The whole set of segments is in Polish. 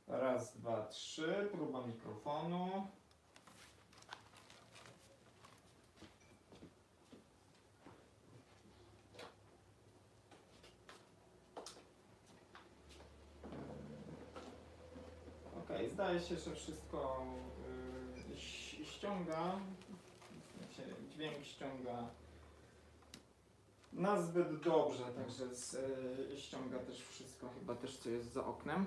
Raz, dwa, trzy. Próba mikrofonu. Ok, zdaje się, że wszystko ściąga. Dźwięk ściąga nazbyt dobrze, także ściąga też wszystko, chyba też co jest za oknem.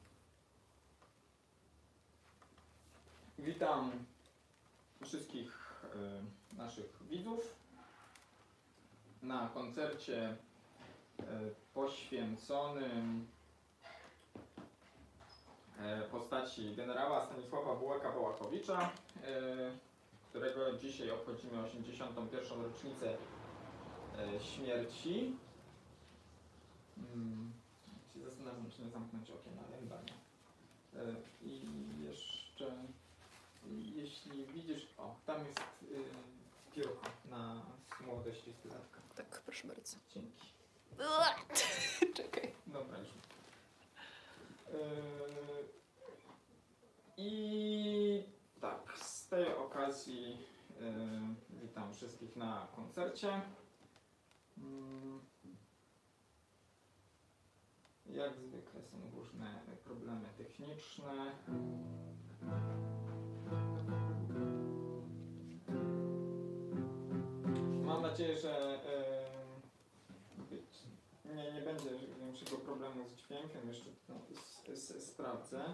Witam wszystkich naszych widzów na koncercie poświęconym postaci generała Stanisława Bułaka-Bałachowicza, którego dzisiaj obchodzimy 81. rocznicę śmierci. Się zastanawiam, czy nie zamknąć okien, ale chyba nie. I jeszcze, jeśli widzisz, o, tam jest piórko na młodości stylatka. Tak, proszę bardzo. Dzięki. Czekaj. Dobra, już. I tak, z tej okazji witam wszystkich na koncercie. Jak zwykle są różne problemy techniczne. Mam nadzieję, że nie będzie większego problemu z dźwiękiem. Jeszcze to sprawdzę.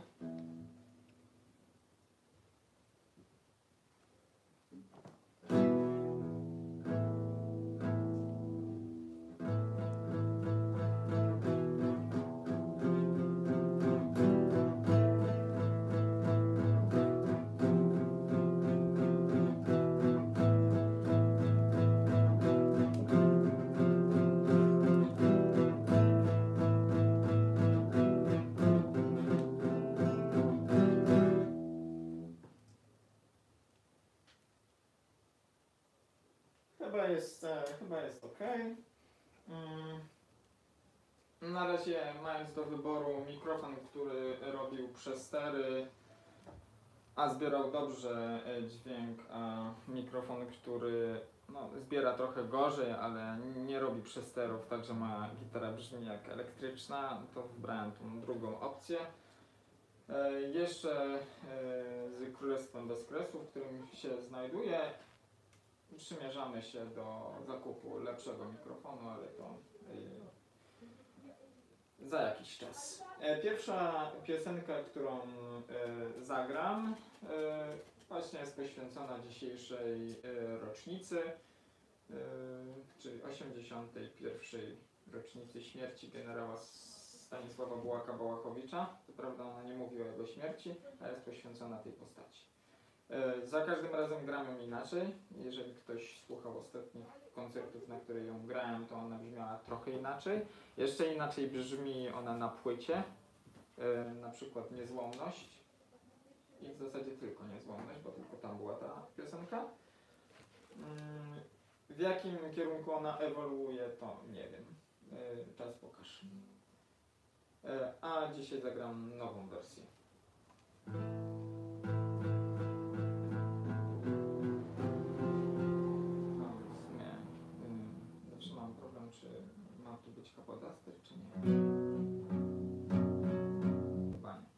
Chyba jest ok. Na razie, mając do wyboru mikrofon, który robił przestery, a zbierał dobrze dźwięk, a mikrofon, który zbiera trochę gorzej, ale nie robi przesterów, także ma gitara brzmi jak elektryczna, to wybrałem tą drugą opcję. Jeszcze z Królestwem bez kresu, w którym się znajduję, przymierzamy się do zakupu lepszego mikrofonu, ale to za jakiś czas. Pierwsza piosenka, którą zagram, właśnie jest poświęcona dzisiejszej rocznicy, czyli 81. rocznicy śmierci generała Stanisława Bułaka-Bałachowicza. Co prawda ona nie mówi o jego śmierci, ale jest poświęcona tej postaci. Za każdym razem gram ją inaczej. Jeżeli ktoś słuchał ostatnich koncertów, na które ją grałem, to ona brzmiała trochę inaczej. Jeszcze inaczej brzmi ona na płycie, na przykład Niezłomność. I w zasadzie tylko Niezłomność, bo tylko tam była ta piosenka. W jakim kierunku ona ewoluuje, to nie wiem. Czas pokaże. A dzisiaj zagram nową wersję. Zawsze mam problem, czy ma tu być kapodaster, czy nie. Chyba nie.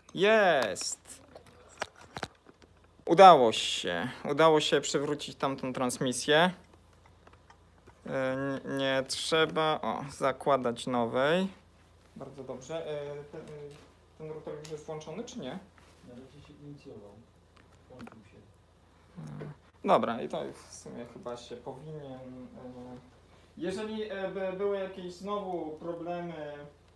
Jest! Udało się przywrócić tamtą transmisję. Nie trzeba zakładać nowej. Bardzo dobrze. Ten router już jest włączony, czy nie? Na razie się inicjował. Włączył się. Dobra, i to w sumie chyba się powinien... Jeżeli były jakieś znowu problemy...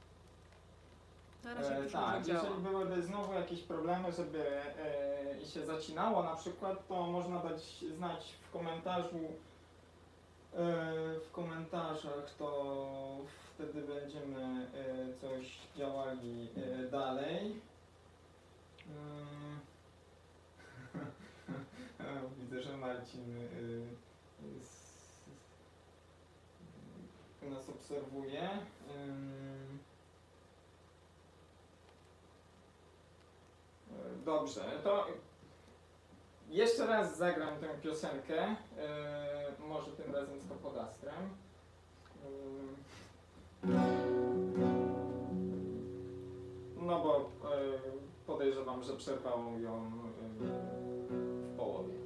Na razie już tak, może działa. jeżeli byłyby znowu jakieś problemy, żeby się zacinało na przykład, to można dać znać w komentarzu, w komentarzach, to wtedy będziemy coś działali dalej. Widzę, że Marcin nas obserwuje. Dobrze, to jeszcze raz zagram tę piosenkę, może tym razem z Kapodastrem. No bo podejrzewam, że przerwało ją w połowie.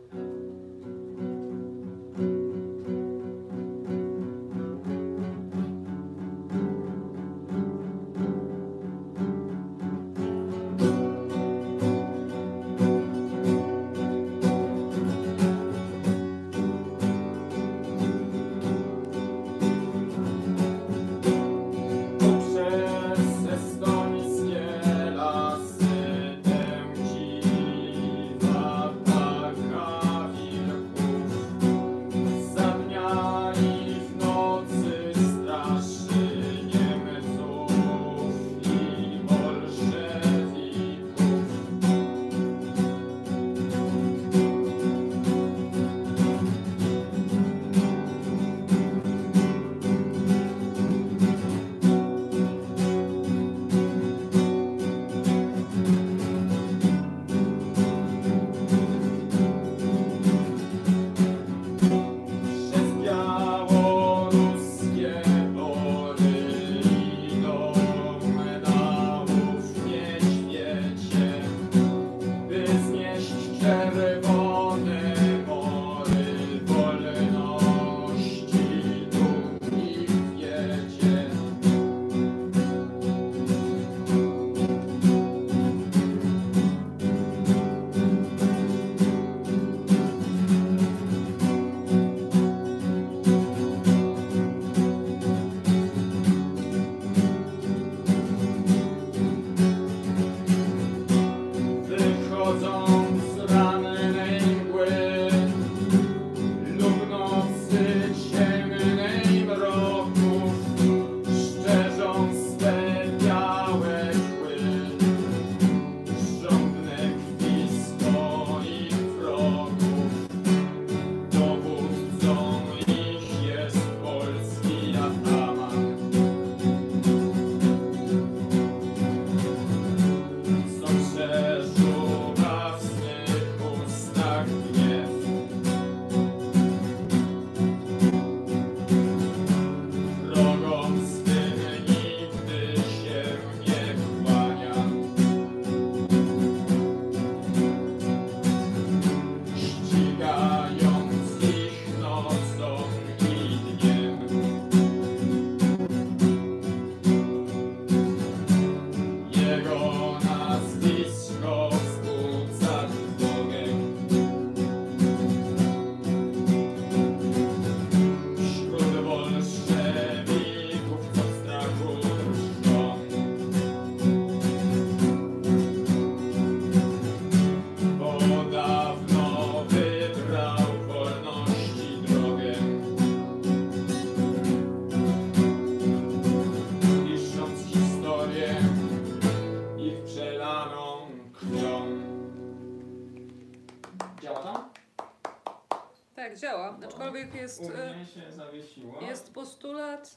Tak, działa. Aczkolwiek jest, U mnie się zawiesiło. jest postulat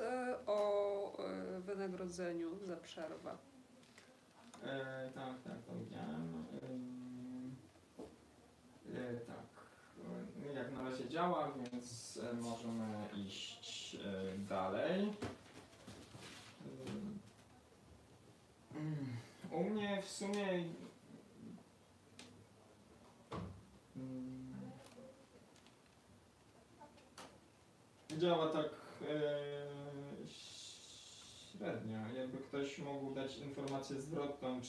o wynagrodzeniu za przerwę. Tak, to widziałem. Tak. Jak na razie działa, więc możemy iść dalej. U mnie w sumie działa tak średnio. Jakby ktoś mógł dać informację zwrotną,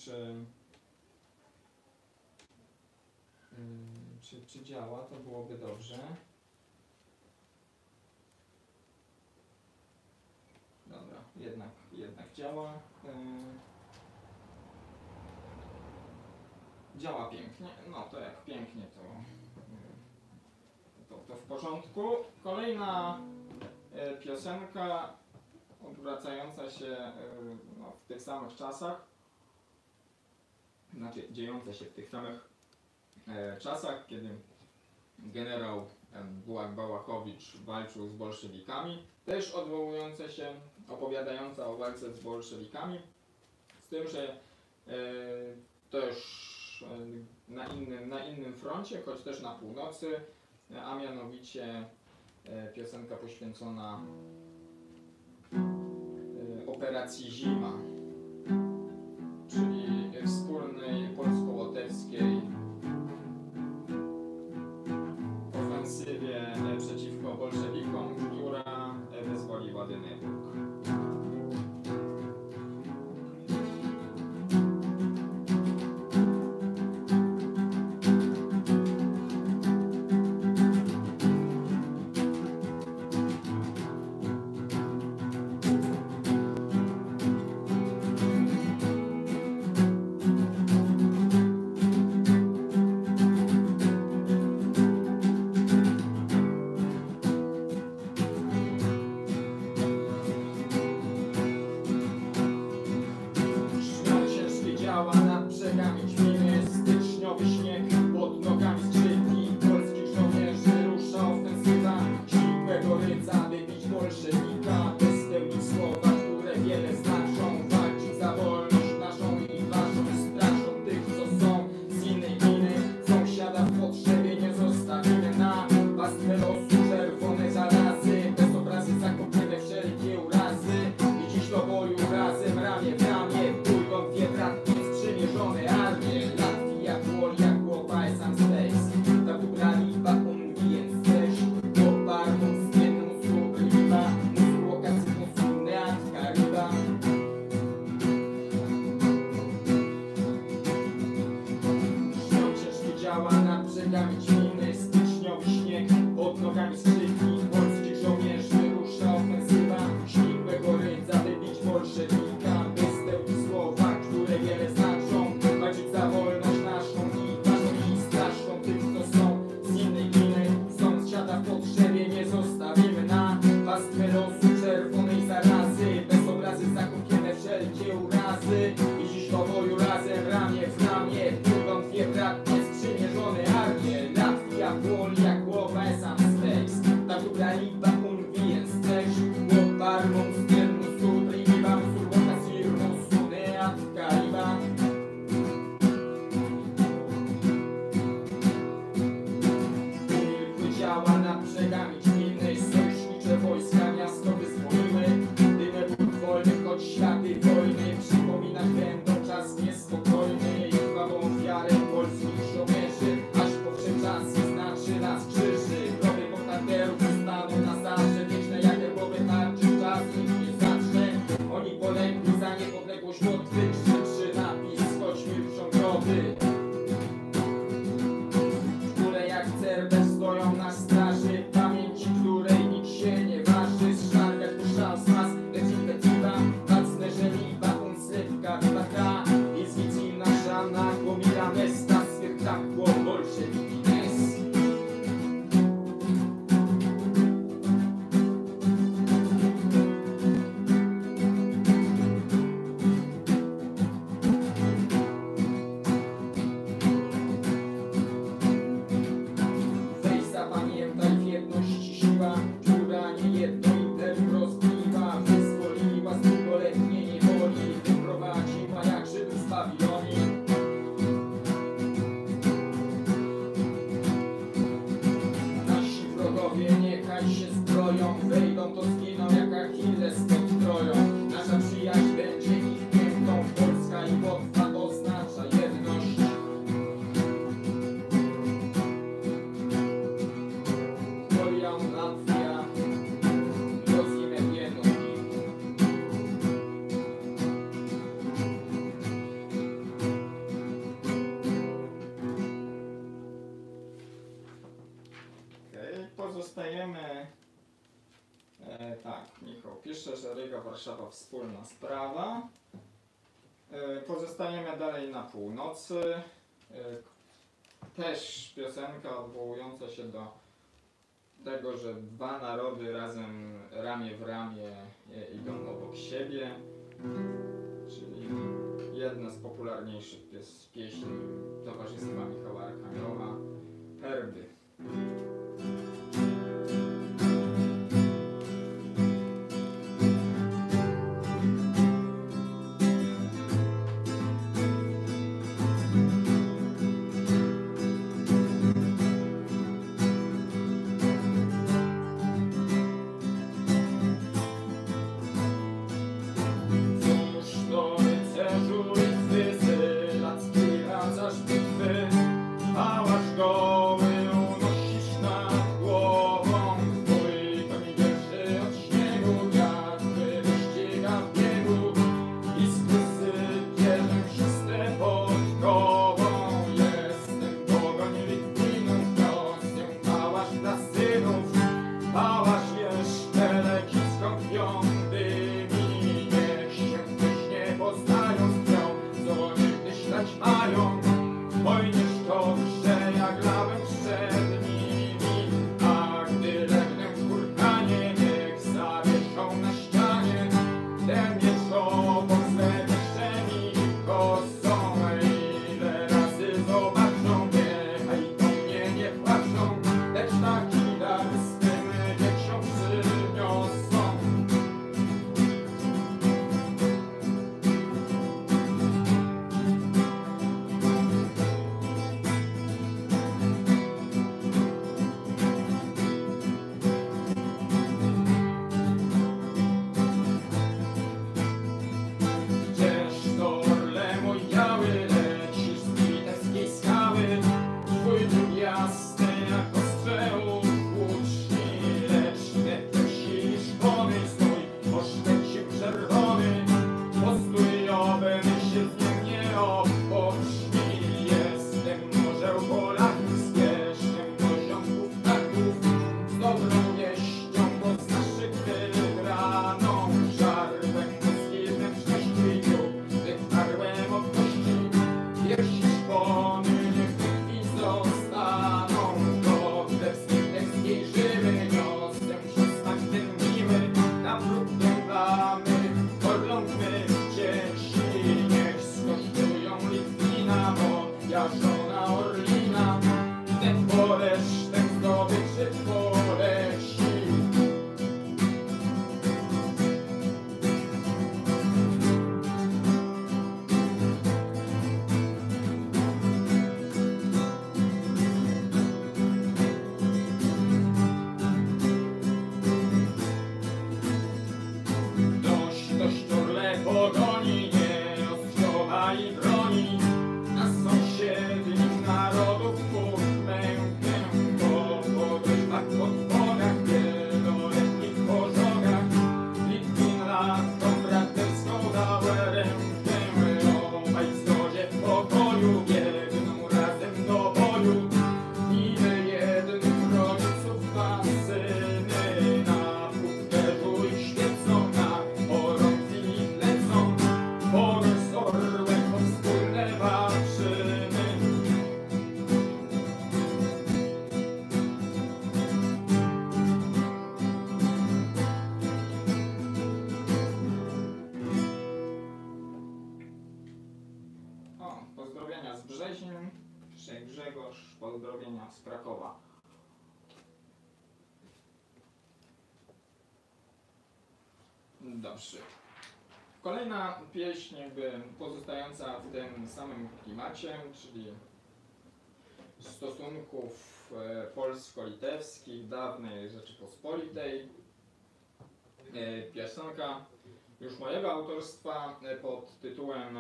czy działa, to byłoby dobrze. Dobra, jednak działa. Działa pięknie. No to jak pięknie, to w porządku. Kolejna piosenka odwracająca się no, w tych samych czasach, znaczy dziejąca się w tych samych czasach, kiedy generał Bułak Bałachowicz walczył z bolszewikami, też odwołująca się, opowiadająca o walce z bolszewikami, z tym, że też na innym froncie, choć też na północy, a mianowicie piosenka poświęcona operacji Zima, czyli wspólnej polsko-łotewskiej ofensywie przeciwko bolszewikom, która wyzwoliła Dyneburg. Nad brzegami Ćwiny, styczniowy śnieg, pod nogami skrzypki polskich żołnierzy rusza ofensywa śmigłego rydza, by bić bolszewika. Bez pełni słowa, które wiele znaczą, walczyć za wolność naszą i waszą. Straszą tych, co są z innej gliny, sąsiada w potrzebie nie zostawimy na pastwę losu czerwone zarazy, bez obrazy zakopione wszelkie urazy. I dziś do boju razem, ramię w ramię, pójdą dwie bratki przymierzone armie. Latvia, Polia, głowa jest sam space. Ta dobra liba, on mówi więc też opartą zmienną subliwa, musu okazywną sunneatka ryba. Śnią ciężkie działa nad brzegami Ćwiny, styczniowy śnieg, pod nogami skrzypki polskich żołnierzy rusza ofensywa śmigłego rydza, by bić bolszewika. Bez pełni słowa, które wiele znaczą, walczyć za wolność naszą i waszą. I straszą tych, co są z innej gliny, są z siada w potrzebie nie zostawimy na pastwę losu czerwonej zarazy, bez obrazy zakupione wszelkie urazy. I dziś do boju razem, ramię w ramię, pójdą dwie bratnie sprzymierzone armie. Latvia, Polia, głowa jest sam space. Ta dobra liba, on więc też oparmą zmienną subliwa, musu okazywną sunneatka ryba. Działa nad brzegami Ćwiny, sojusznicze wojska miasto wyzwoliły. Dyneburg wolny, choć ślady wojny przypominać będą czas niespokojny. I krwawą ofiarę polskich żołnierzy, aż powsze czasy znaczy nas krzyży. Groby bohaterów zostaną na zawsze wieczne, jak herbowe tarczy, czas nikt nie zatrze. Oni polegli za niepodległość Łotwy, krzyczy napis, choć milczą groby, które jak cerber stoją na straży, pamięci której nikt się nie waży. Szargać puszczał z nas, recitativa, wacne żeliba, unslepka, ryba, jest widzina szana, pomira mesta, swiertakło, bolszewiki nes. pozostajemy, tak, Michał pisze, że Ryga, Warszawa wspólna sprawa. Pozostajemy dalej na północy. Też piosenka odwołująca się do tego, że dwa narody razem ramię w ramię idą obok siebie, czyli jedna z popularniejszych pieśni Towarzystwa Michała Archanioła, Herby. Pozdrowienia z Brzeźin, pisze Grzegorz, pozdrowienia z Krakowa. Dobrze. Kolejna pieśń jakby pozostająca w tym samym klimacie, czyli stosunków polsko-litewskich dawnej Rzeczypospolitej. Piosenka już mojego autorstwa pod tytułem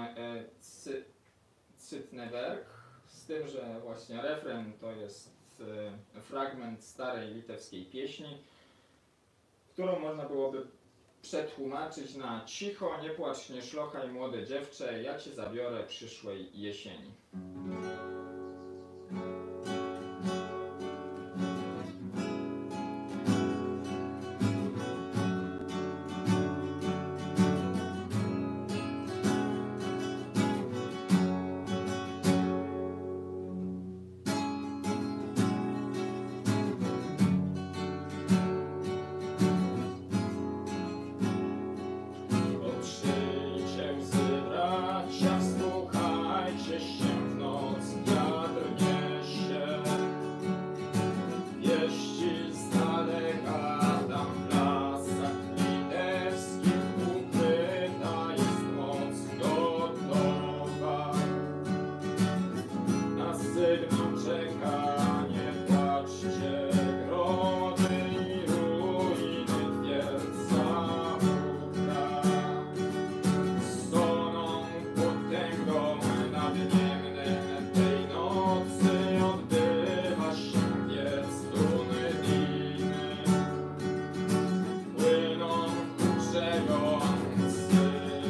Cytneberg, z tym, że właśnie refren to jest fragment starej litewskiej pieśni, którą można byłoby przetłumaczyć na: cicho, nie płacz, nie szlochaj, młode dziewczę, ja cię zabiorę przyszłej jesieni. niesie się w noc, wiatr niesie wieści z daleka, tam w lasach litewskich ukryta jest moc gotowa. Na sygnał czeka, nie płaczcie, grody i ruiny twierdza ukra. Stoną potęgą nadniemnym tej nocy odbywa się wiectun winy. Płyną grzejący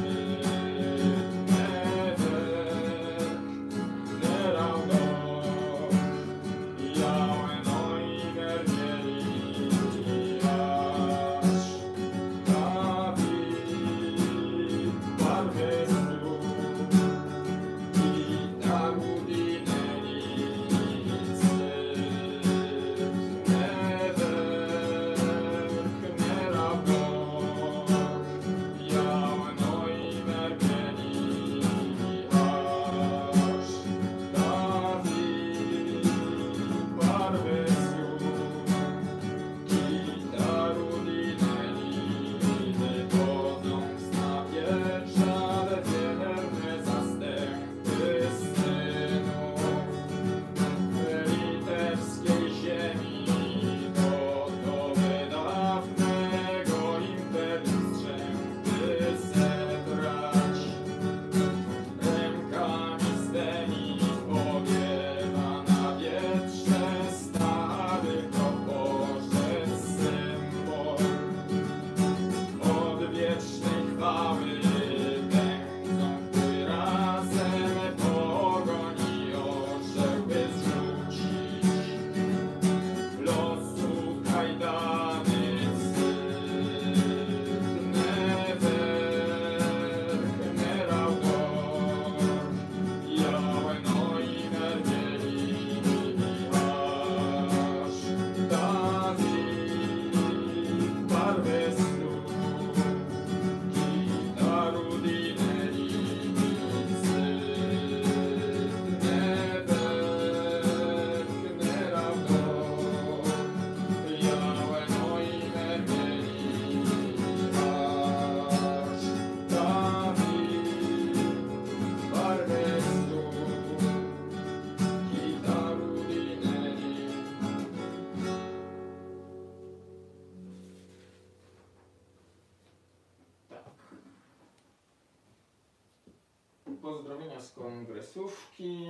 pozdrowienia z kongresówki.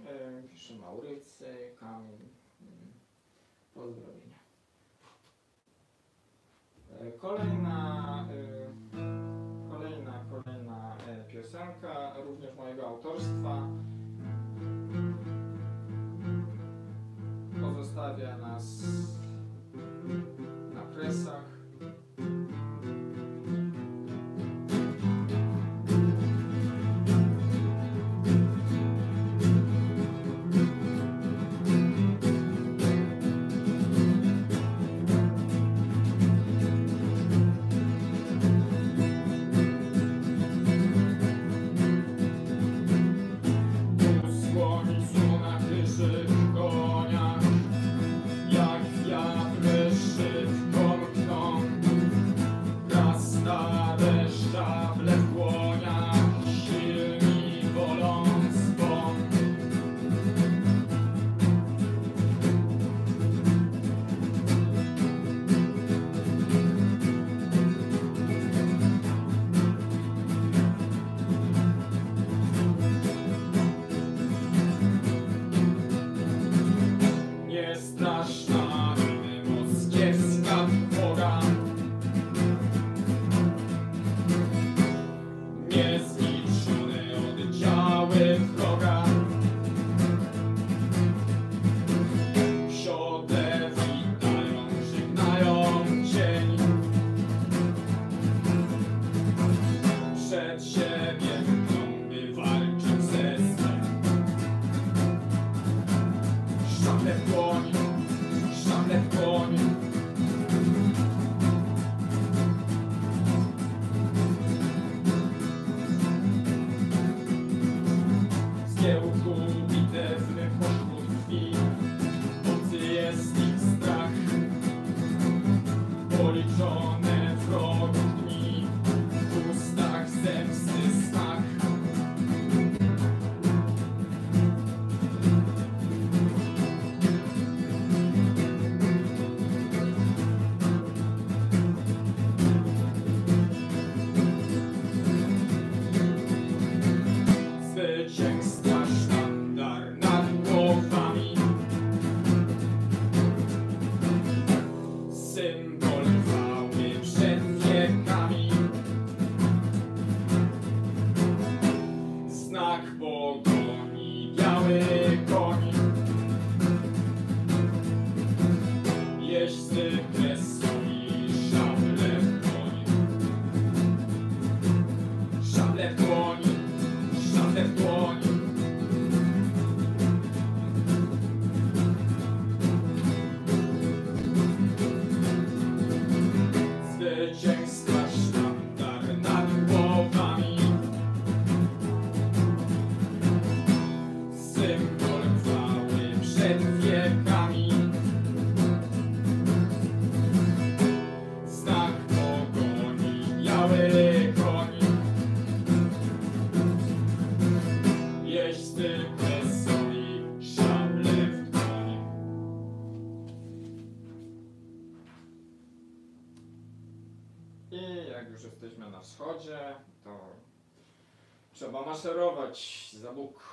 Pisze Maurycy, Kamil. Pozdrowienia. Kolejna piosenka, również mojego autorstwa. Pozostawia nas na kresach. Jak zgiełku bitewny pośród krwi. Obcy jest ich strach, policzone wrogów dni, w ustach zemsty smak. Zwycięstwa sztandar nad głowami, symbol chwały przed wiekami, znak pogoni, biały koń, jeźdźcy kresuli, szable w dłoni, szable w dłoni, szable w dłoni. Zwycięstwa sztandar nad głowami, symbol chwały przed wiekami, znak pogoni, biały koń, jeźdźcy kresoli, szable w dłoni. I jak już jesteśmy na wschodzie, to trzeba maszerować za Bóg.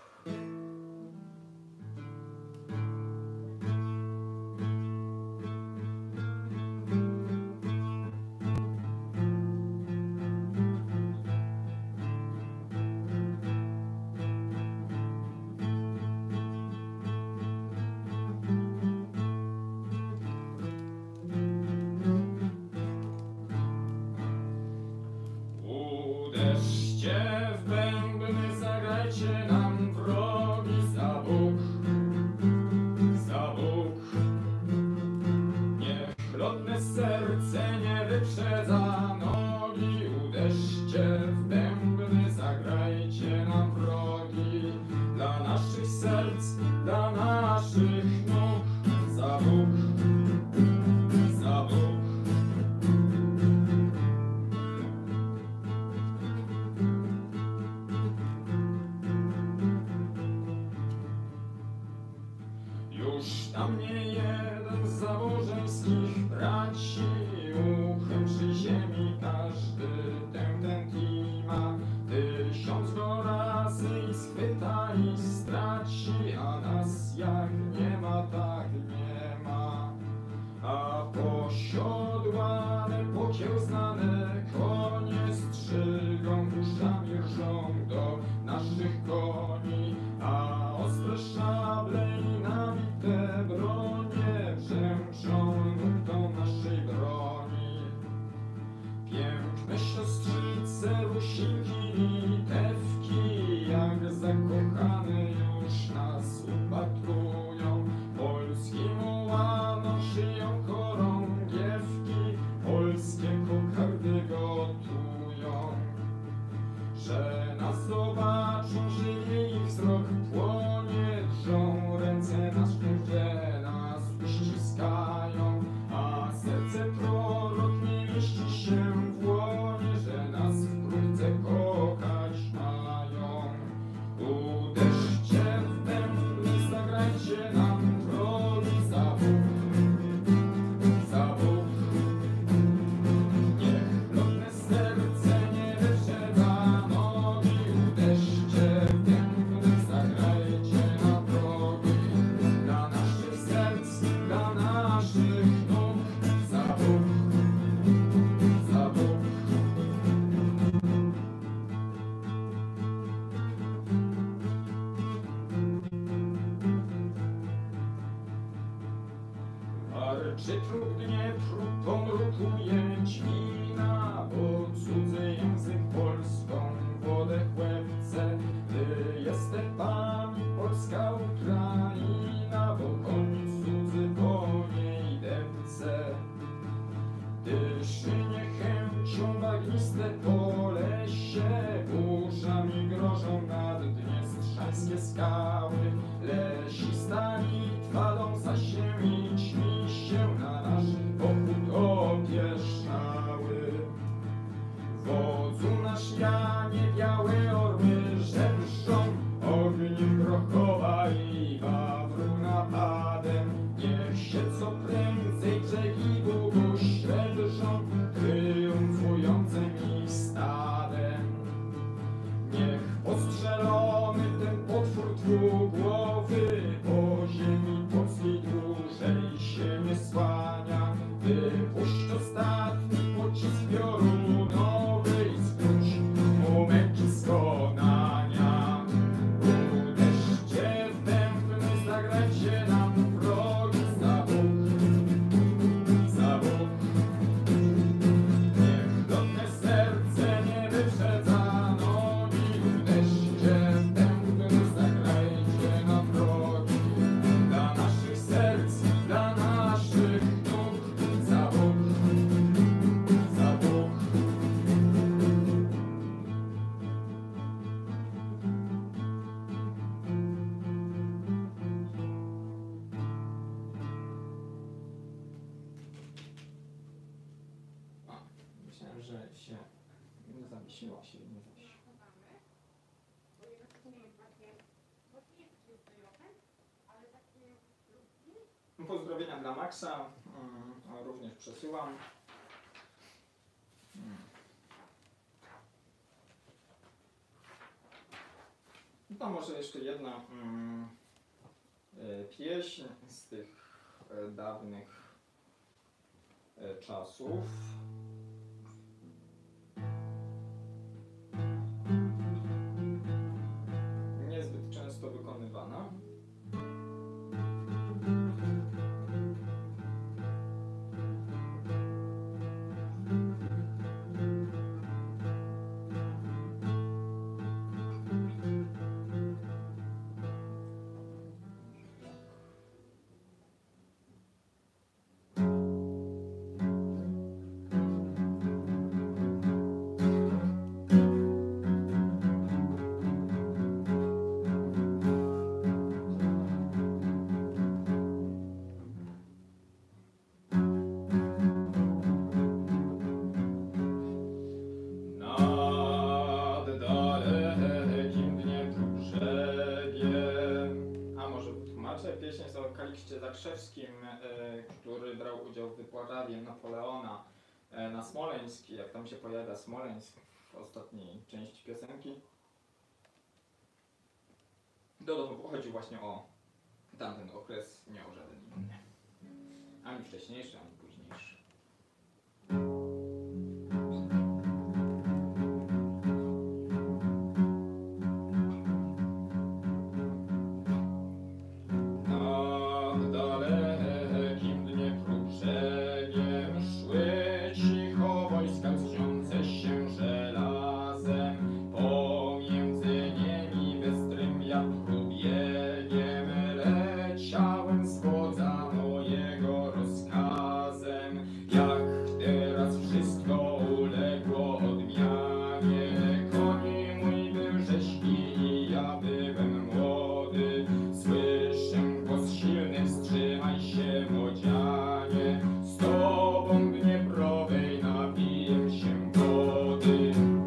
Uderzcie w bębny, zagrajcie nam wrogi za Bóg, za Bóg. Niech lotne serce nie wyprzedza nogi. Uderzcie w bębny, zagrajcie nam wrogi dla naszych serc, dla naszych nóg, za Bóg, za Bóg. Już tam nie jeden z zaborzeńskich braci, uchem przy ziemi każdy tętni ma. 1000 go razy i schwyta i straci, a nas jak nie ma, tak nie ma. A posiodłane, pokiełznane konie strzygą, uszami rżą do naszych koni, a ostre szable i nabite bronie brzęczą nutą naszej broni. Piękne siostrzyce, rusinki i tewki, jak zakochane już nas upatrują. Polskim ułanom szyją chorągiewki, polskie kokardy gotują. Że nas zobaczą, żyje ich wzrok płonie, drżą ręce na sztywnie, nas uściskają, a serce prorok nie mieści się w łonie, że nas wkrótce kochać mają. Uderzcie w bębny, zagrajcie nam wrogi za Bóg, za Bóg. Niech lotne serce nie wyprzedza nogi. Uderzcie w bębny, zagrajcie nam wrogi dla naszych serc, dla naszych nóg, za Bóg, za Bóg. Warczy próg Dniepru, pomrukuje dźwina, bo cudzy język polską wodę chłepce. Ty jest stepami polska Ukraina, bo koń cudzy po niej depce. Dyszy niechęcią bagniste po lesie, burzami grożą nad Dniestrza męskie skały. Lesistami twadą zasięćmi się na nasz pochód opieszały. Wodzu nasz Janie, białe orły żebrzą, ogniem grochowa i wawru napadem. Niech się co prędzej brzegi Bóg średrzą, triumfującym ich stadem. Niech postrzelony ten potwór dwugłowy po ziemi polskiej dłużej się nie słania. Wypuść ostatni pocisk piorunowy i skróć mu męki skonania. Uderzcie w bębny, zagrajcie nam progi za Bóg, za Bóg. Niech lotne serce nie wyprzedza nogi. Uderzcie w bębny, zagrajcie nam progi dla naszych serc, dla naszych nóg. Za Bóg, za Bóg. A, myślałem, że się nie zawiesiła się, nie zawiesiła. Pozdrowienia dla Maxa, również przesyłam. To może jeszcze jedna pieśń z tych dawnych czasów. Niezbyt często wykonywana. Nad dalekim Dniepru brzegiem. A może wytłumaczę? Pieśń jest o Kalikście Zakrzewskim, który brał udział w wyprawie Napoleona na Smoleńsk. Jak tam się pojawia Smoleńsk w ostatniej części piosenki, to chodzi właśnie o tamten okres, nie o żaden inny. Ani wcześniejszy, ani późniejszy. Nad dalekim Dniepru brzegiem szły cicho wojska lśniące się żelazem. Pomiędzy nimi bystrym wiatru biegiem leciałem z wodza mojego rozkazem. Jak teraz wszystko uległo odmianie, koń mój był rzeźki i ja byłem młody. Słyszę głos silny, wstrzymaj się, młodzianie, z tobą Dnieprowej napiję się wody.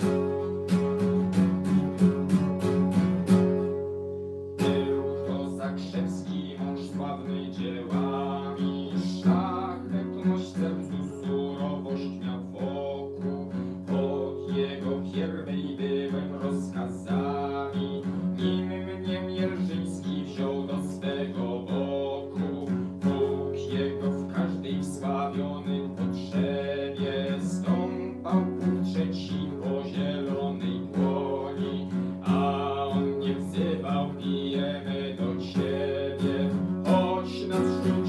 Był to Zakrzewski mąż sławny dziełami, szlachetność sercu, surowość miał wokół. Pod jego pierwej byłem rozkazami, nim mnie Mierzyński wziął do swego boku. Bóg jego w każdej wsławionej potrzebie stąpał punkt trzeci po zielonej dłoni, a on mnie wzywał, pijemy do ciebie, chodź nas rzuć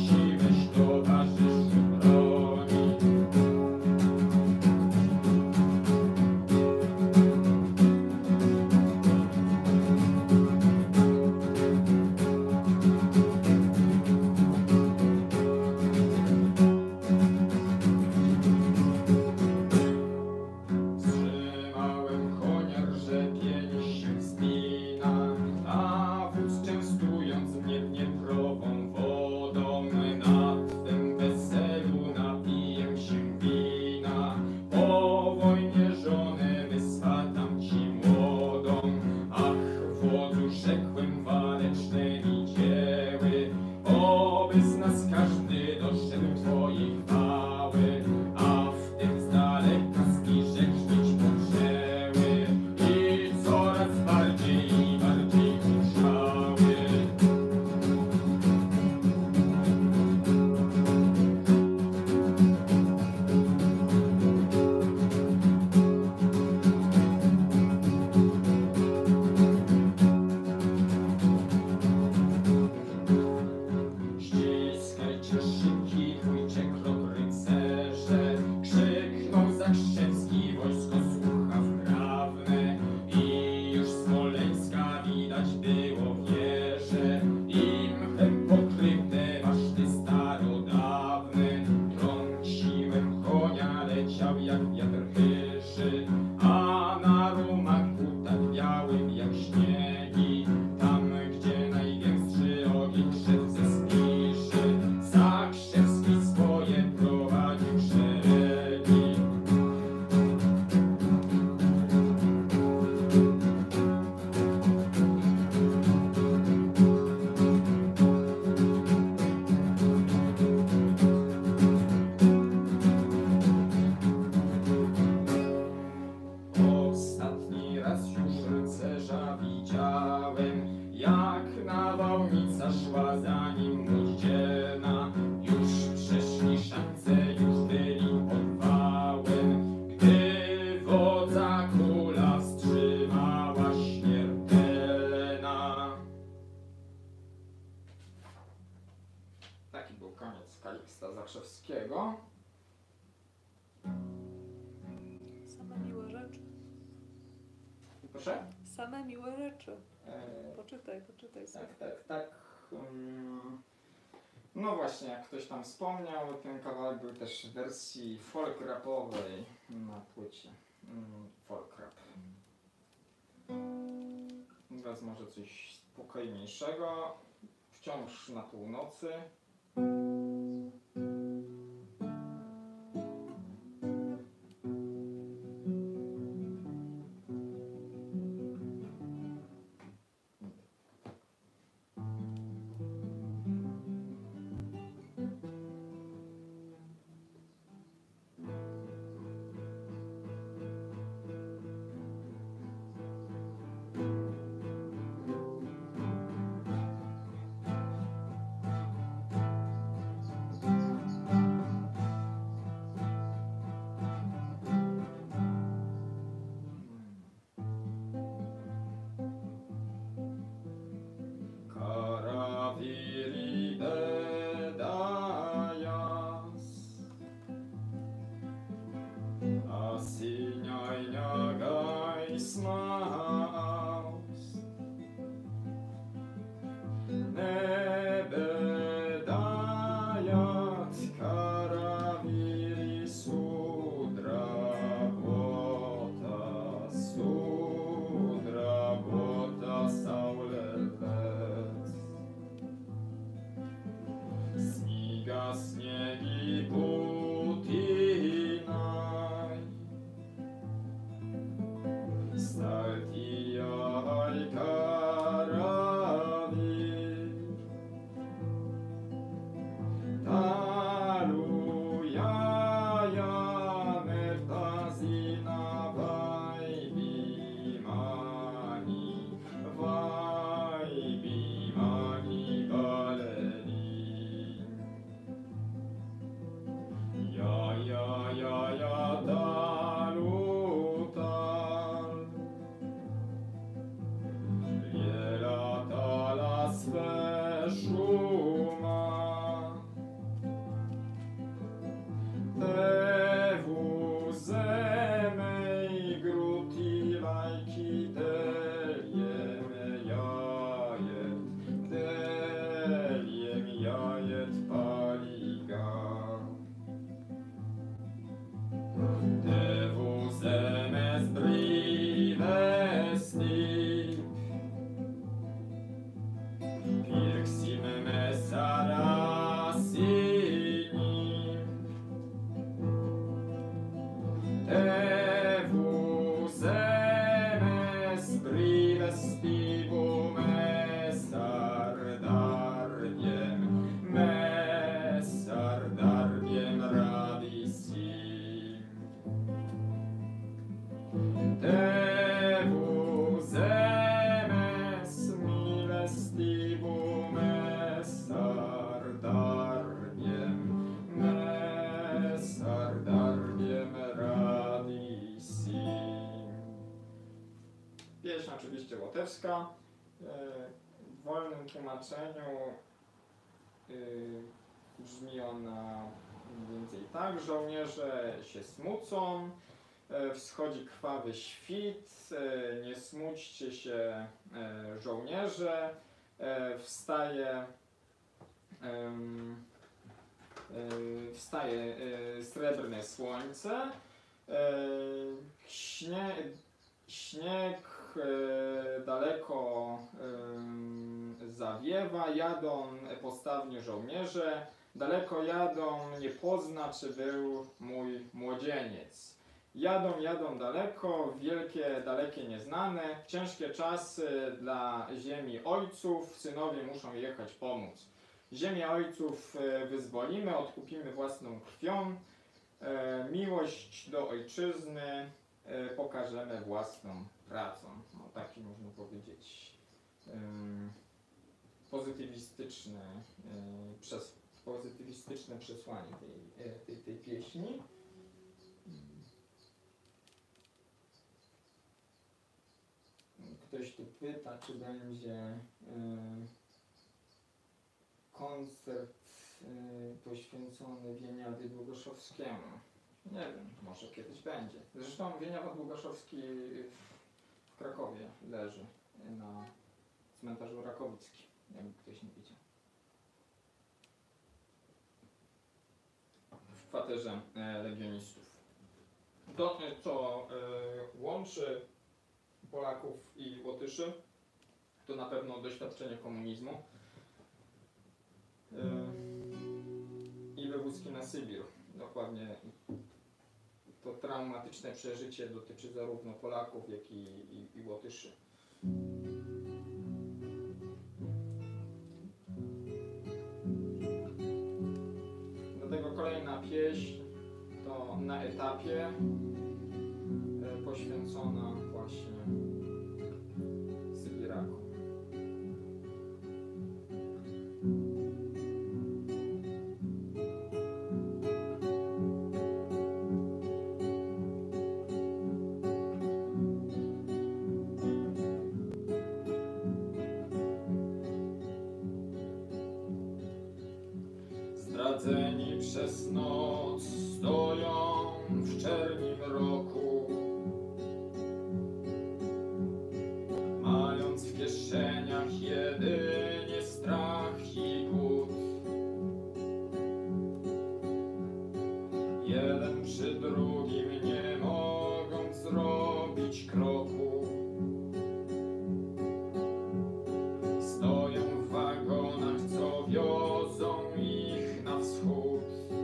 szef ze Spiszy, Zakrzewski swoje prowadził szeregi. Ostatni raz już rycerza widziałem, jak nawałnica szła za nim młodziena. Już przeszli szance, już byli pod wałem, gdy wodza króla wstrzymała śmiertelna. Taki był koniec Kaliksta Zakrzewskiego. Same miłe rzeczy. Proszę? Same miłe rzeczy. E, Poczytaj sobie. Tak. No właśnie, jak ktoś tam wspomniał, ten kawałek był też w wersji folk rapowej na płycie. Folk rap. Teraz może coś spokojniejszego. Wciąż na północy. Karaviri bedayas, asinyai smaus, nebedayat karaviri sudrabota saulelec. Sniga śniegi putinaj, startijaj karavir, talujaja metazina vajbimani baleni. Ja, talutal, liela tala swe szuma, tewu zemej grutilaj kideljem jajet paliga. Tevu zemes brivesti, pirksim mesarasinim. Tevu zemes brivesti mesardarbiem radisim. Tevu zemes milestibum mesardarbiem radisim. Pieśń oczywiście łotewska. W wolnym tłumaczeniu brzmi ona mniej więcej tak: żołnierze się smucą, wschodzi krwawy świt, nie smućcie się żołnierze, wstaje srebrne słońce, śnieg daleko zawiewa, jadą postawnie żołnierze, daleko jadą, nie pozna, czy był mój młodzieniec. Jadą, jadą daleko, wielkie, dalekie, nieznane, ciężkie czasy dla ziemi ojców, synowie muszą jechać pomóc. Ziemię ojców wyzwolimy, odkupimy własną krwią, miłość do ojczyzny pokażemy własną pracą. No, taki można powiedzieć pozytywistyczne przesłanie tej pieśni. Ktoś tu pyta, czy będzie koncert poświęcony Wieniawie Długoszowskiemu. Nie wiem, może kiedyś będzie. Zresztą Wieniawa Długoszowski w Krakowie leży na cmentarzu Rakowickim, jakby ktoś nie wiedział. W kwaterze legionistów. To, co łączy Polaków i Łotyszy, to na pewno doświadczenie komunizmu i wywózki na Sybir. Dokładnie to traumatyczne przeżycie dotyczy zarówno Polaków, jak i Łotyszy. Do tego kolejna pieśń to Na etapie, poświęcona właśnie Sybirakom. Zdradzeni przez noc stoją w czerni mroku, mając w kieszeniach jedynie strach i głód. Jeden przy drugim nie mogą zrobić kroku. Stoją w wagonach, co wiozą ich na wschód.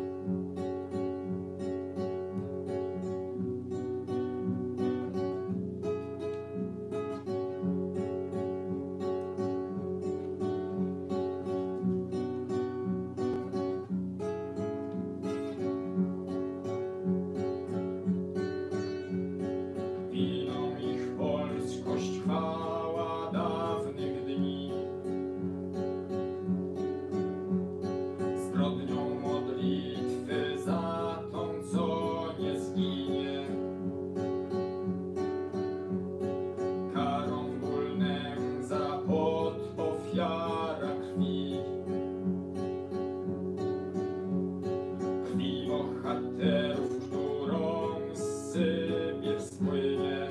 Winą ich polskość, chwała dawnych dni. Zbrodnią modlitwy za tą, co nie zginie. Karą bólną za pot ofiara krwi. Krwi bohaterów, którą z Sybir spłynie.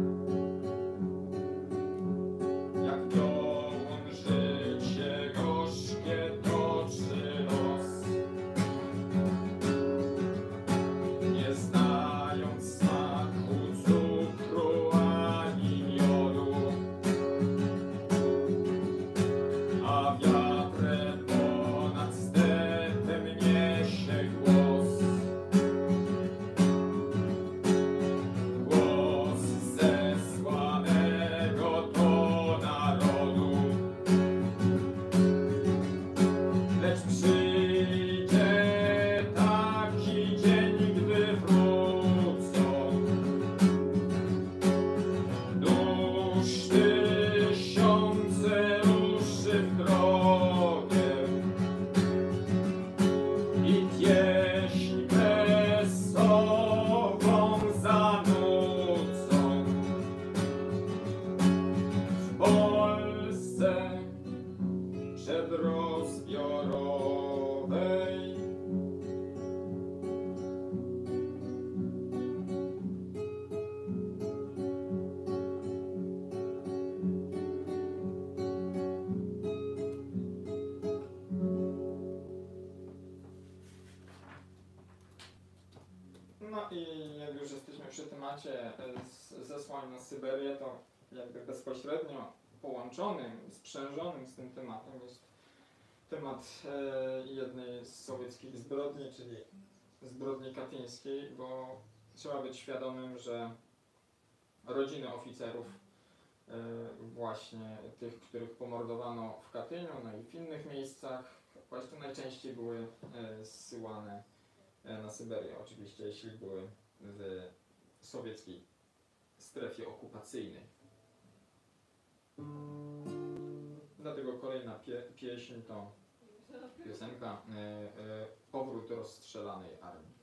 Jak dołon życie gorzkie toczy los, nie znając smaku cukru ani miodu, a wiatrem ponad stepem niesie głos. Głos zesłanego do narodu. Lecz przyjdzie taki dzień, gdy wrócą dusz tysiące ruszy w drogę i pieśń wesołą zanucą. W Polsce przedrozbiorowej no i jak już jesteśmy przy temacie zesłań na Syberię, to jakby bezpośrednio połączonym, sprzężonym z tym tematem jest temat jednej z sowieckich zbrodni, czyli zbrodni katyńskiej, bo trzeba być świadomym, że rodziny oficerów, właśnie tych, których pomordowano w Katyniu, no i w innych miejscach, właśnie najczęściej były zsyłane na Syberię, oczywiście jeśli były w sowieckiej strefie okupacyjnej. Dlatego kolejna pieśń to piosenka Powrót rozstrzelanej armii.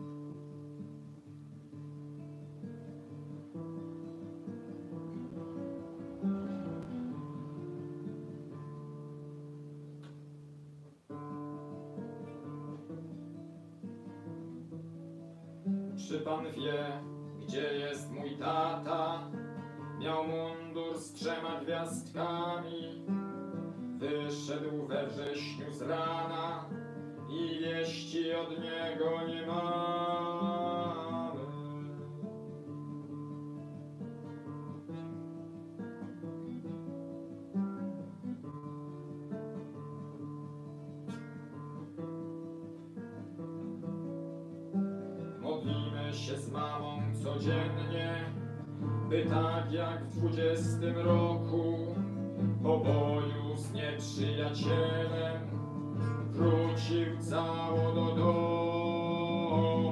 Czy pan wie, gdzie jest mój tata? Miał mundur z 3 gwiazdkami. Wyszedł we wrześniu z rana i wieści od niego nie mamy. Modlimy się z mamą codziennie, by tak jak w 20 roku po boju z nieprzyjacielem wrócił cało do domu.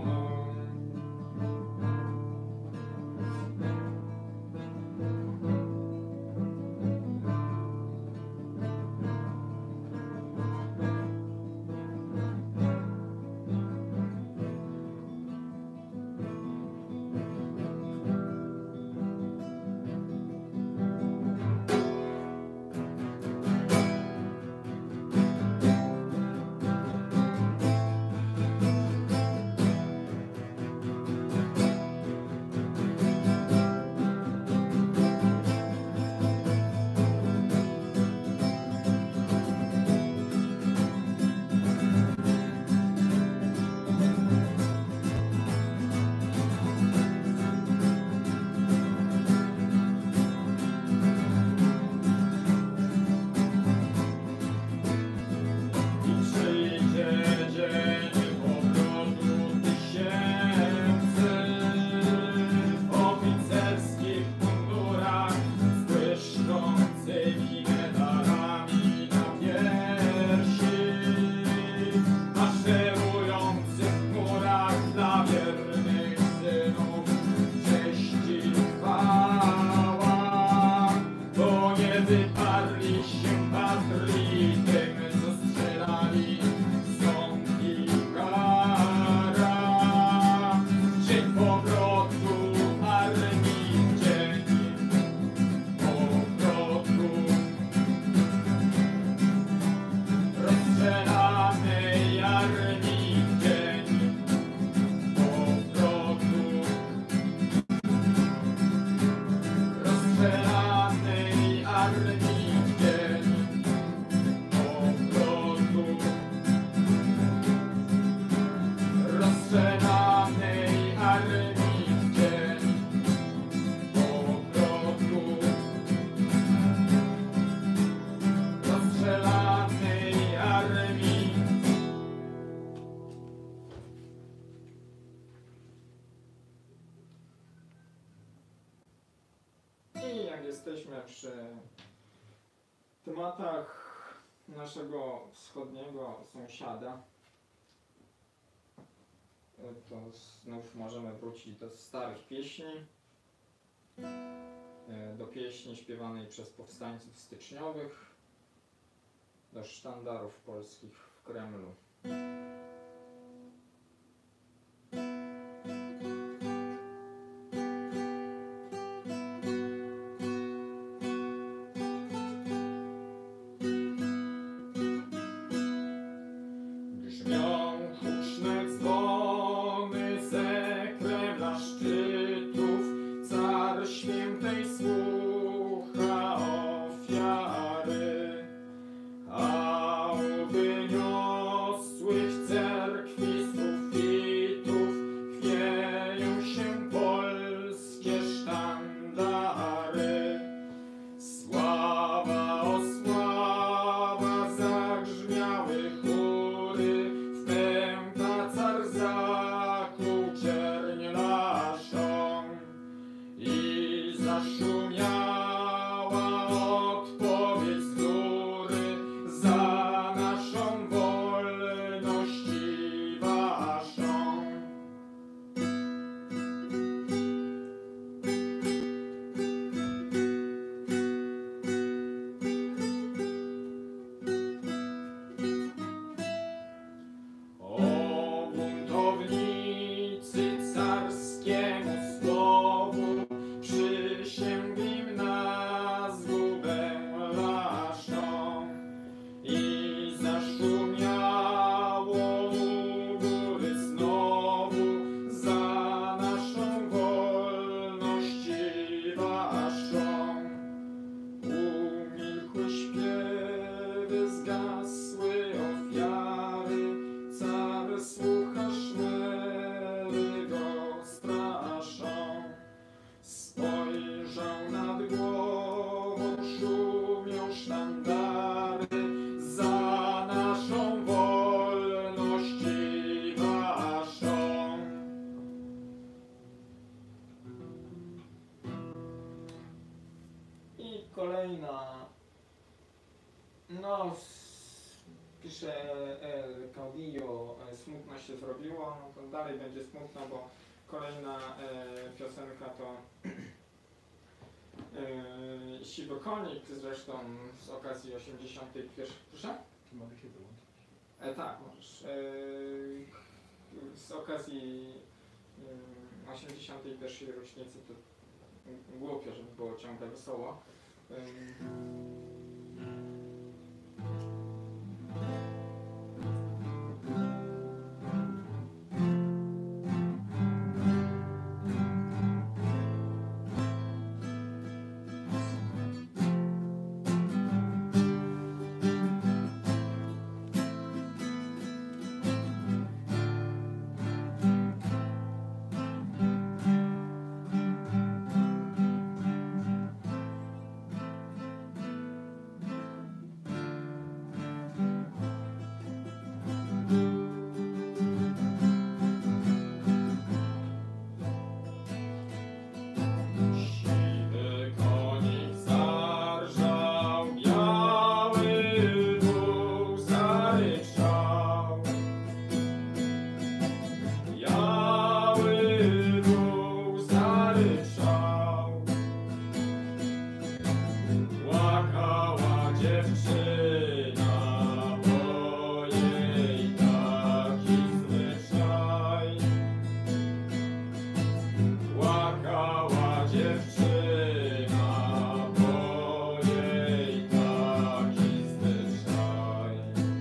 I jak jesteśmy przy tematach naszego wschodniego sąsiada, to znów możemy wrócić do starych pieśni, do pieśni śpiewanej przez powstańców styczniowych, do sztandarów polskich w Kremlu. Wyniosły w zgasły ofiary, car słucha szmery go straszą. Spojrzał nad głową, szumią sztandary za naszą wolność i waszą. I kolejna, pisze Caudillo, smutno się zrobiło, no to dalej będzie smutno, bo kolejna piosenka to Siwy Konik, zresztą z okazji 81. Proszę? Czy mogę się dołączyć? Tak, możesz. Z okazji 81. rocznicy to głupio, żeby było ciągle wesoło. Siwy konik zarżał, biały wół zaryczał. Biały wół zaryczał. Płakała dziewczyna, bo jej taki zwyczaj. Płakała dziewczyna, bo jej taki zwyczaj.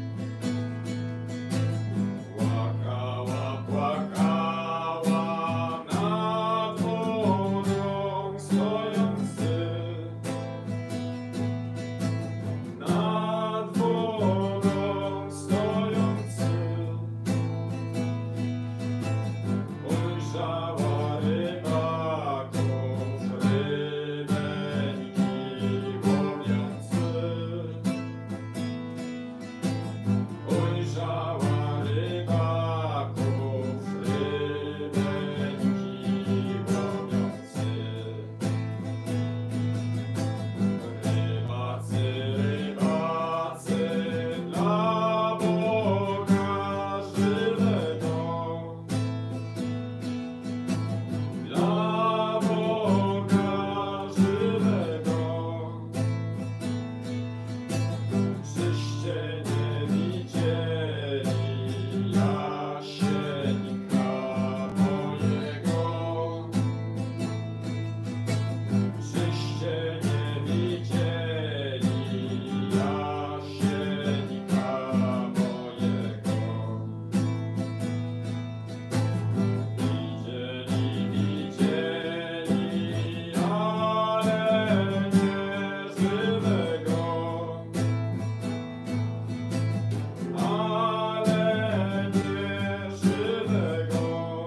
Płakała, płakała nad wodą stojący. Nad wodą stojący. Ujrzała rybaków, rybeńki łowiący. Ujrzała rybaków, rybeńki łowiący. Rybacy, rybacy, dla Boga żywego. Dla Boga żywego. Czyście nie widzieli Jasieńka mojego. Czyście nie widzieli Jasieńka mojego. Widzieli, ale nie żywego. Ale nie żywego.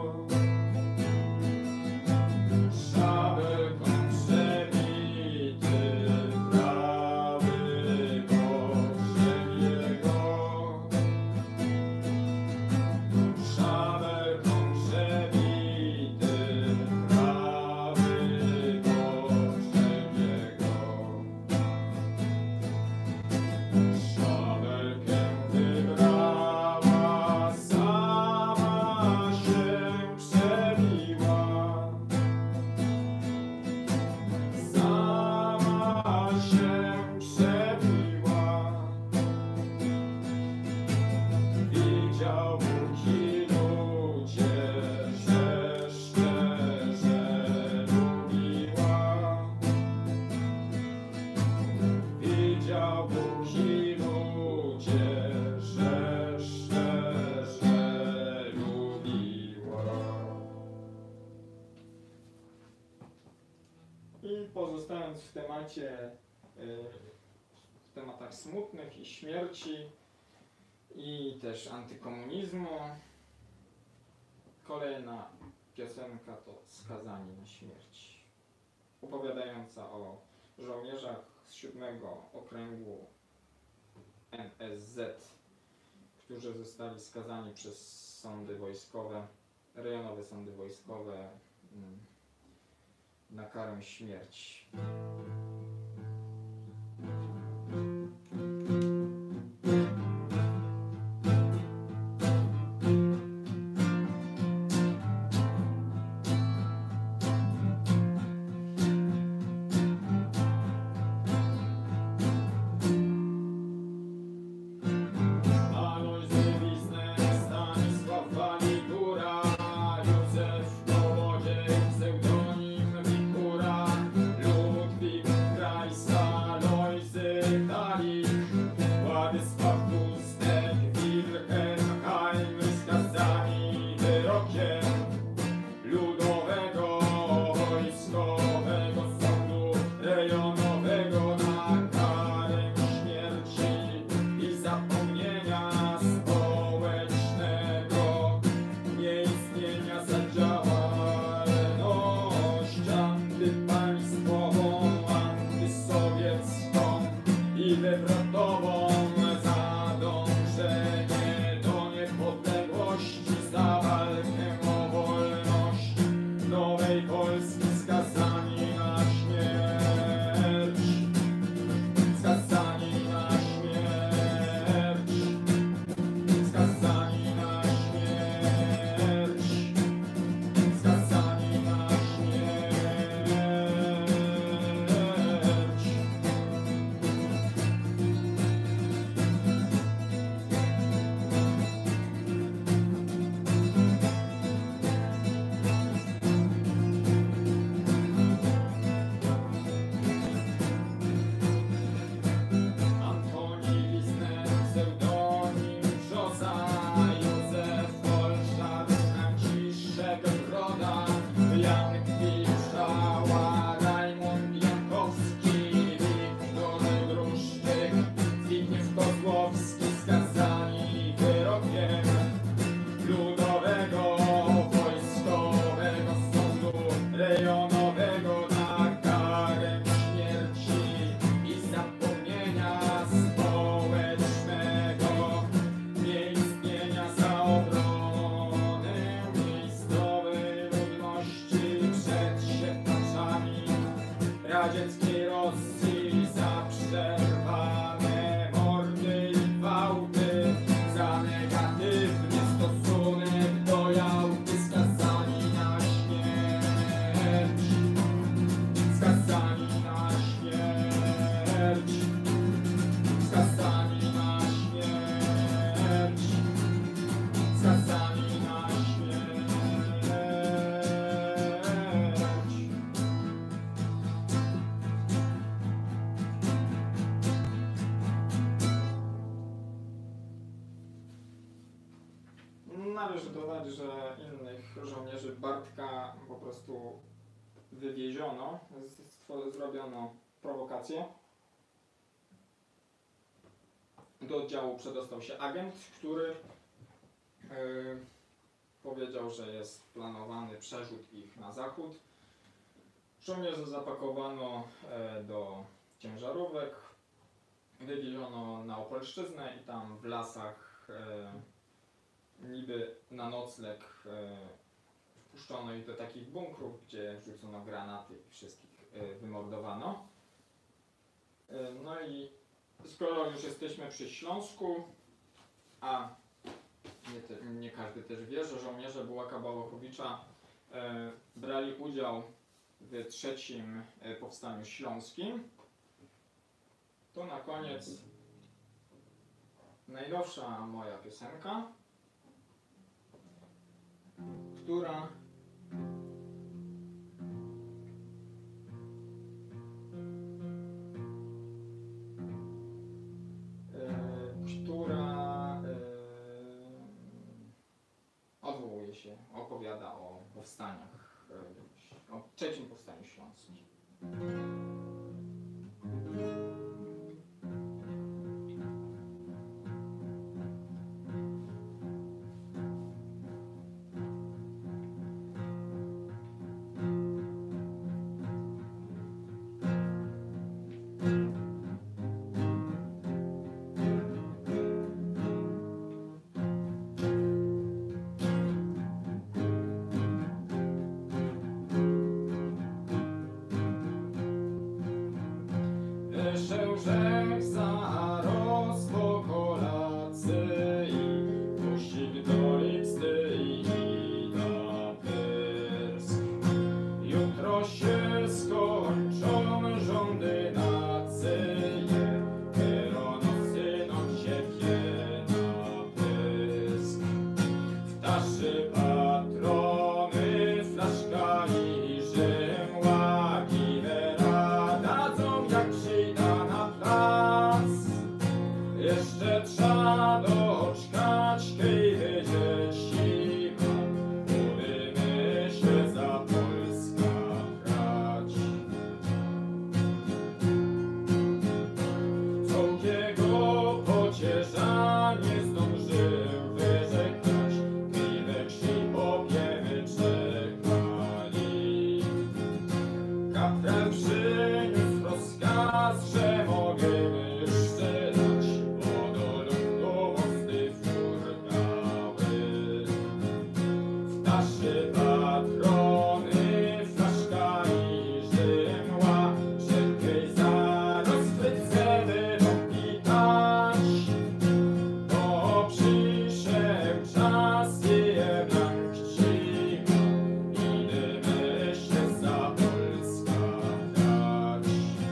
Szabelką przebity, prawy brzeg jego. Szabelką przebity, prawy brzeg jego. Szabelkę wybrała, sama się przebiła. Sama się przebiła. Widział Bóg i ludzie, że szczerze lubiła. Widział Bóg i ludzie, że szczerze lubiła. I pozostając w temacie, w tematach latach smutnych i śmierci i też antykomunizmu. Kolejna piosenka to Skazani na śmierć, opowiadająca o żołnierzach z 7 Okręgu NSZ, którzy zostali skazani przez sądy wojskowe, rejonowe sądy wojskowe na karę śmierci. Należy dodać, że innych żołnierzy Bartka po prostu wywieziono, zrobiono prowokację. Do oddziału przedostał się agent, który powiedział, że jest planowany przerzut ich na zachód. Żołnierzy zapakowano do ciężarówek, wywieziono na Opolszczyznę i tam w lasach niby na nocleg wpuszczono ich do takich bunkrów, gdzie rzucono granaty i wszystkich wymordowano. No i skoro już jesteśmy przy Śląsku, a nie każdy też wie, że żołnierze Bułaka Bałachowicza brali udział w trzecim powstaniu śląskim, to na koniec najnowsza moja piosenka, która odwołuje się, opowiada o powstaniach, o trzecim powstaniu śląskim. za doczkać, kej będzie zima, budemy się za Polska brać. Całkiego pociesza nie zdążył wyrzekać, gdy we wsi popiemy czekali. Kapral przyniósł rozkaz, że możemy już strzelać, bo do lądu mosty furgały. Ptaszy patrony, flaszka i żymła, szybkiej za rozchwycę będą pitać. Bo przyszedł czas je blankcima, idziemy się za Polska brać.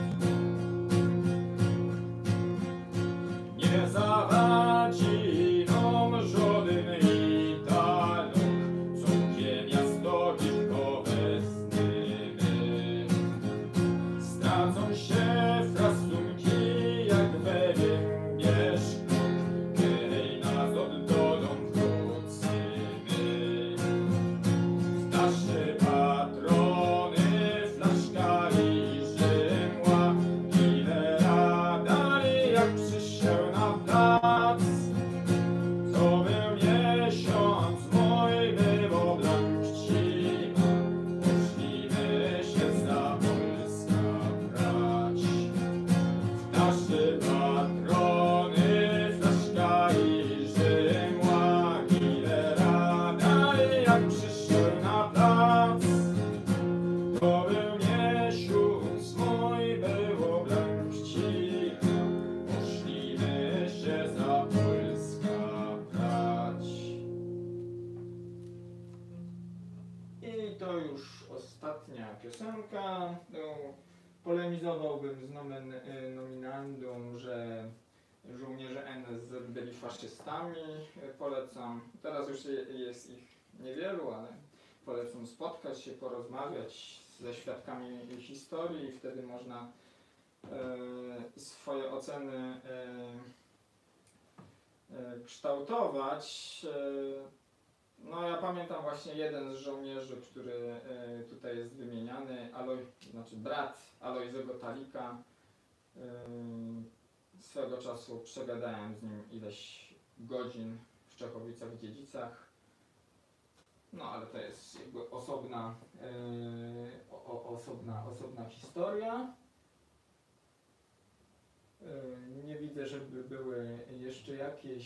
Nie zawadzi nam żaden Italok, całkiem miasto tylko wezmymy. Stracą się frastunki jak we Węgierzku, kiedy nas oddolą wrócimy. Ptaszy patrony, flaszka i żymła, Gilera dali jak przyszedł na plac. To był miesiąc mój, było blankcima, poszliśmy się za Polska brać. Ptaszy patrony, flaszka i żymła, Gilera dali jak przyszedł na plac. To był miesiąc mój, było blankcima, poszliśmy się za Polska brać. I to już ostatnia piosenka. Polemizowałbym z nominandum, że żołnierze NSZ byli faszystami. Polecam, teraz już jest ich niewielu, ale polecam spotkać się, porozmawiać ze świadkami historii i wtedy można swoje oceny kształtować. No ja pamiętam właśnie jeden z żołnierzy, który tutaj jest wymieniany, znaczy brat Alojzego Talika. Swego czasu przegadałem z nim ileś godzin w Czechowicach-Dziedzicach. No ale to jest jakby osobna historia. Nie widzę, żeby były jeszcze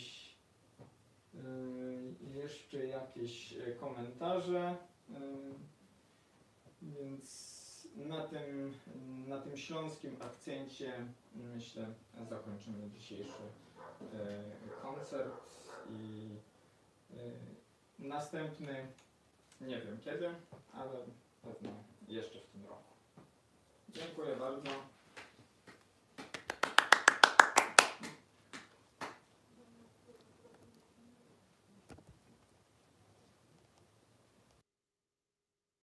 jakieś komentarze, więc na tym śląskim akcencie myślę zakończymy dzisiejszy koncert i następny nie wiem kiedy, ale pewno jeszcze w tym roku. Dziękuję bardzo.